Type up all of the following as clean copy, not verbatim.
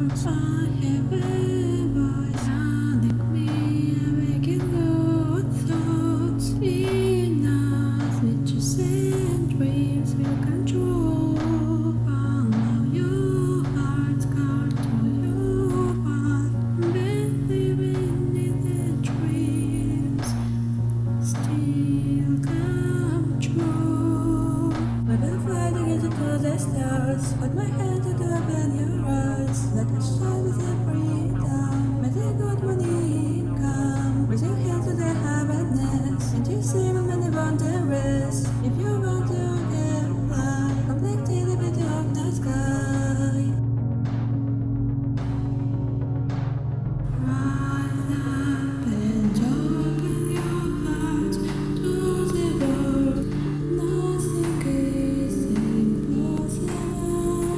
Put my hand to the open your eyes, like a shine with your freedom. May the good morning come, raise your hands to the happiness, and you see many wonders. If you want to get fly, reflecting the beauty of the sky. Rise up and open your heart to the world. Nothing is impossible.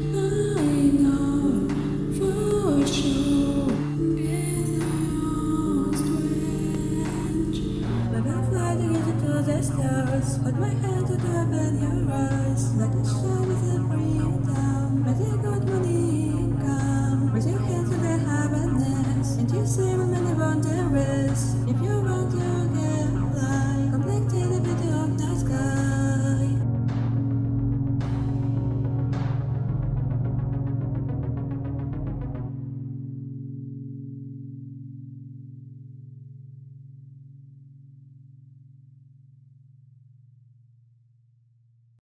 Stars, put my hand to open your eyes, like a shine with a freedom. May the good morning come, raise your hands to the happiness, and you see many wonders. If you